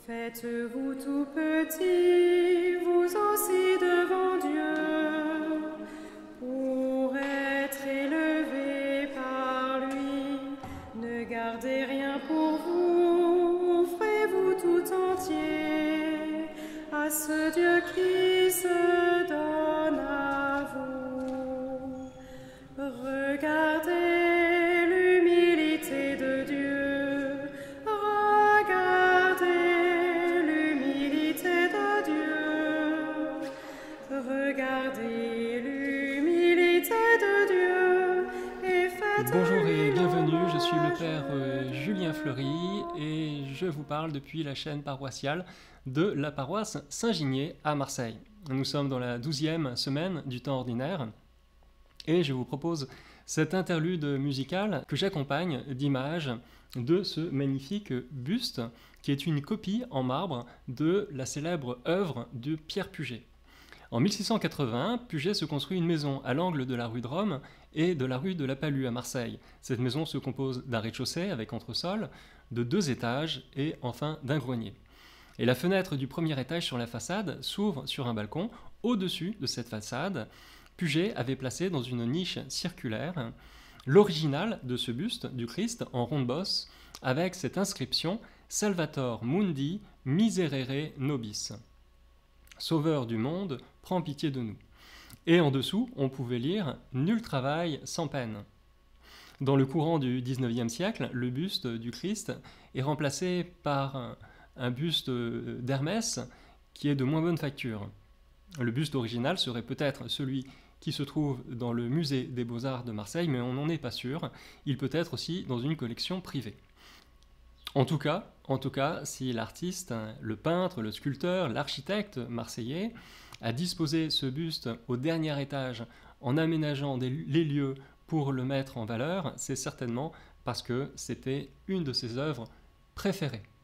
Faites-vous tout petit, vous aussi devant Dieu, pour être élevé par lui. Ne gardez rien pour vous, offrez-vous tout entier à ce Dieu qui se donne à vous. Regardez l'humilité de Dieu, regardez l'humilité de Dieu, regardez l'humilité de Dieu et faites. Bonjour et bienvenue, je suis le Père Julien Fleury et je vous parle depuis la chaîne paroissiale de la paroisse Saint-Ginier à Marseille. Nous sommes dans la 12e semaine du temps ordinaire et je vous propose cet interlude musical que j'accompagne d'images de ce magnifique buste qui est une copie en marbre de la célèbre œuvre de Pierre Puget. En 1680, Puget se construit une maison à l'angle de la rue de Rome et de la rue de la Palue à Marseille. Cette maison se compose d'un rez-de-chaussée avec entresol, de 2 étages et enfin d'un grenier. Et la fenêtre du premier étage sur la façade s'ouvre sur un balcon. Au-dessus de cette façade, Puget avait placé dans une niche circulaire l'original de ce buste du Christ en ronde-bosse avec cette inscription « Salvator mundi miserere nobis ». Sauveur du monde, prends pitié de nous. Et en dessous, on pouvait lire « Nul travail sans peine ». Dans le courant du XIXe siècle, le buste du Christ est remplacé par un buste d'Hermès qui est de moins bonne facture. Le buste original serait peut-être celui qui se trouve dans le musée des Beaux-Arts de Marseille, mais on n'en est pas sûr. Il peut être aussi dans une collection privée. En tout cas, si l'artiste, le peintre, le sculpteur, l'architecte marseillais a disposé ce buste au dernier étage en aménageant les lieux pour le mettre en valeur, c'est certainement parce que c'était une de ses œuvres préférées.